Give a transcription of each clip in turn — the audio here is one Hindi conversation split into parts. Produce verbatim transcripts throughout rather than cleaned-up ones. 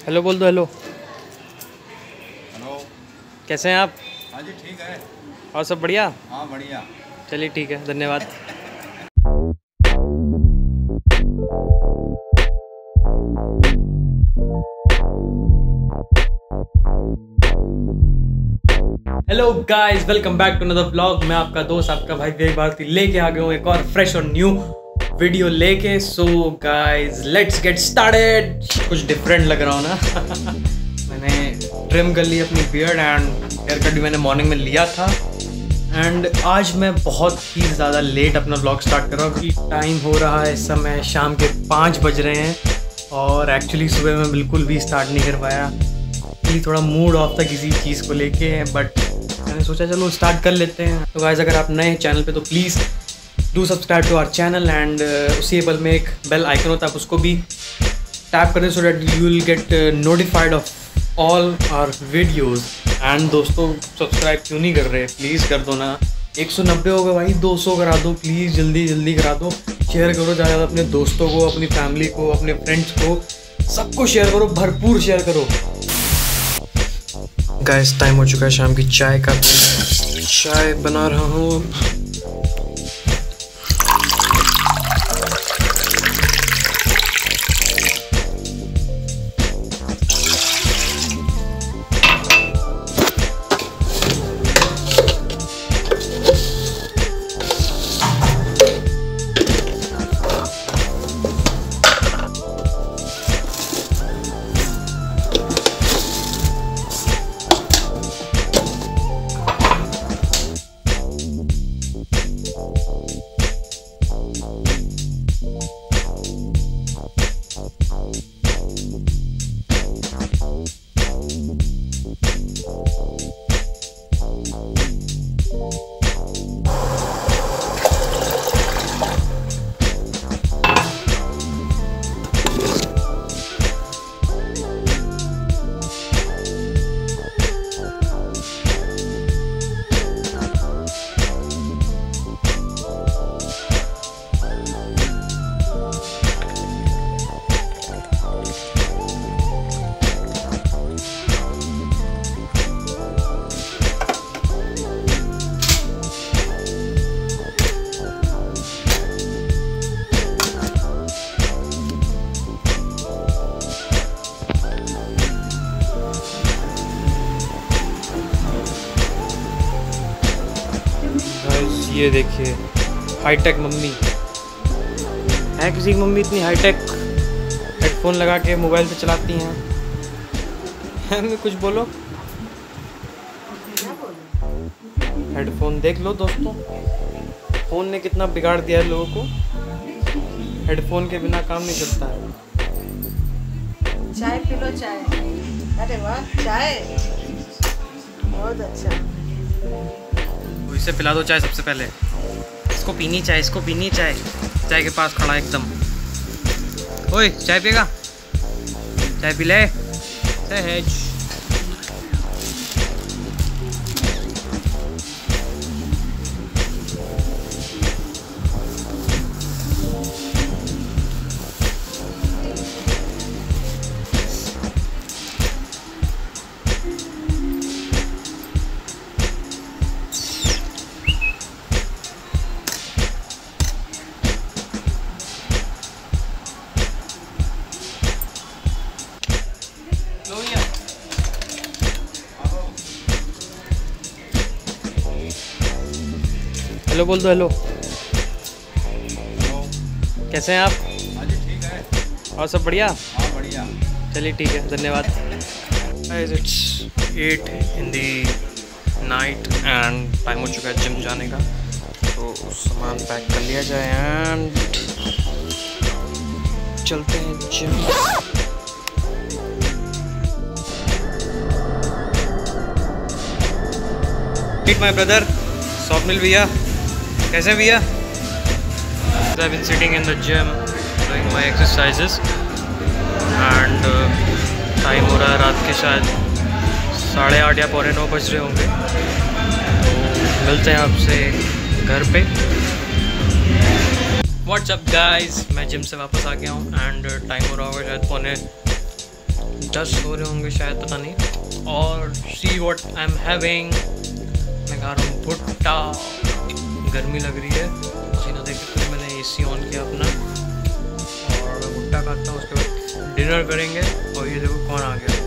हेलो बोल दो। हेलो हेलो, कैसे हैं आप? हाँ जी ठीक है। और सब बढ़िया? हाँ बढ़िया। चलिए ठीक है, धन्यवाद। Hello guys, welcome back to another vlog. मैं आपका दोस्त, आपका भाई विवेक भारती लेके आ गया हूँ एक और फ्रेश और न्यू वीडियो लेके। So guys, let's get started. कुछ डिफरेंट लग रहा हूँ ना। मैंने ट्रिम कर ली अपनी बियर्ड एंड हेयर कट भी मैंने मॉर्निंग में लिया था। एंड आज मैं बहुत ही ज़्यादा लेट अपना व्लॉग स्टार्ट कर रहा हूँ क्योंकि टाइम हो रहा है इस समय शाम के पाँच बज रहे हैं और एक्चुअली सुबह मैं बिल्कुल भी स्टार्ट नहीं कर पाया। एक्चुअली थोड़ा मूड ऑफ था किसी चीज़ को लेके, बट मैंने सोचा चलो स्टार्ट कर लेते हैं। तो गाइस, अगर आप नए हैं चैनल पे तो please do subscribe to our channel and उसी बल में एक बेल आइकन होता है, आप उसको भी टैप कर दें so that you will get notified of all our videos. And दोस्तों, सब्सक्राइब क्यों नहीं कर रहे? प्लीज़ कर दो ना। एक सौ नब्बे हो गए भाई, दो सौ करा दो प्लीज़, जल्दी जल्दी करा दो। शेयर करो ज़्यादा ज़्यादा अपने दोस्तों को, अपनी फैमिली को, अपने फ्रेंड्स को, सबको शेयर करो, भरपूर शेयर करो। गाइस, टाइम हो चुका है शाम की चाय का। चाय बना रहा हूँ। ये देखिए, हाईटेक मम्मी है। किसी की मम्मी इतनी हाईटेक हेडफोन लगा के मोबाइल पे चलाती हैं? मैं कुछ बोलो। हेडफोन देख लो दोस्तों, फ़ोन ने कितना बिगाड़ दिया है लोगों को। हेडफोन के बिना काम नहीं चलता है। चाय पी लो, चाय। अरे वाह, चाय बहुत अच्छा। इसे पिला दो चाय सबसे पहले। इसको पीनी चाय, इसको पीनी चाय। चाय के पास खड़ा एकदम। ओए, चाय पिएगा? चाय पी ले। सहज। हेलो बोल दो। हेलो, हेलो, कैसे हैं आप? हाँ जी ठीक है। और सब बढ़िया? हाँ बढ़िया। चलिए ठीक है, धन्यवाद। It's eight in the night and time हो चुका है जिम जाने का। तो सामान पैक कर लिया जाए एंड चलते हैं gym. Meet my brother Swapnil भैया। कैसे भैया? I have been sitting in the gym doing my exercises and time हो रहा है रात के शायद साढ़े आठ या पौने नौ बज रहे होंगे। तो मिलते हैं आपसे घर पे। व्हाट्सअप गाइस, मैं जिम से वापस आ गया हूँ एंड टाइम हो रहा होगा शायद पौने दस हो रहे होंगे शायद, पता नहीं। और see what I am having, मैं खा रहा हूँ भुट्टा। गर्मी लग रही है, पसीना देख के मैंने एसी ऑन किया अपना, और मैं भुट्टा खाता हूँ। उसके बाद डिनर करेंगे। और ये देखो कौन आ गया,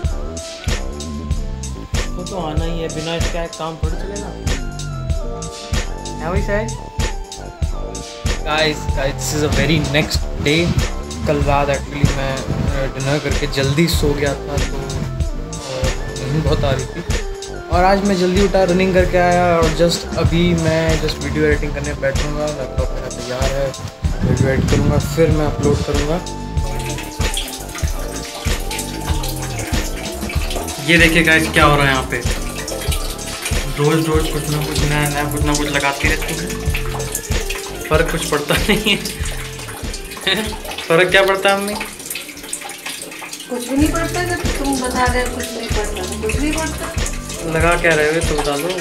वो तो आना ही है, बिना इसका एक काम थोड़ी चलेगा। How is it? Guys, guys, this is a very next day. कल रात एक्चुअली मैं डिनर करके जल्दी सो गया था, तो नींद बहुत आ रही थी। और आज मैं जल्दी उठा, रनिंग करके आया, और जस्ट अभी मैं जस्ट वीडियो एडिटिंग करने बैठूँगा। लैपटॉप मेरा तैयार है, वीडियो एडिट करूँगा, फिर मैं अपलोड करूँगा। ये देखिए गाइस क्या हो रहा है यहाँ पे, रोज़ रोज़ कुछ ना कुछ नया नया कुछ ना कुछ लगाती रहती है, फ़र्क कुछ पड़ता नहीं है। फ़र्क क्या पड़ता है मम्मी? कुछ भी नहीं पड़ता, जब तुम बता रहे हो कुछ नहीं पड़ता, कुछ नहीं पड़ता। लगा क्या रहे हो तो बता दो।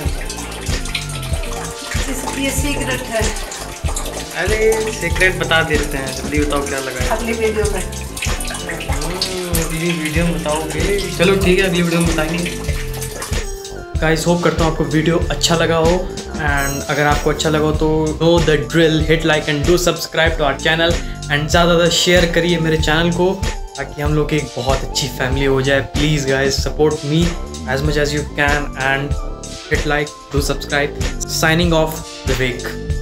ये सीक्रेट है। अरे सीक्रेट बता देते हैं, जल्दी बताओ क्या लगा है। अगली वीडियो में, अगली वीडियो में बताओगे? चलो ठीक है, अगली वीडियो में बताएंगे। गाइस होप करता हूँ आपको वीडियो अच्छा लगा हो, एंड अगर आपको अच्छा लगा हो तो know the drill, hit like and do subscribe to our channel, and ज़्यादा ज़्यादा शेयर करिए मेरे चैनल को, ताकि हम लोग की एक बहुत अच्छी फैमिली हो जाए। Please guys support me as much as you can, and hit like, do subscribe. Signing off Vivek.